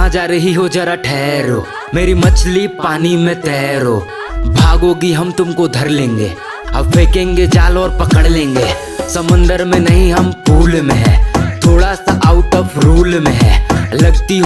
कहाँ जा रही हो जरा ठहरो, मेरी मछली पानी में तैरो। भागोगी हम तुमको धर लेंगे, अब फेंकेंगे जाल और पकड़ लेंगे। समंदर में नहीं हम पूल में है, थोड़ा सा आउट ऑफ रूल में है।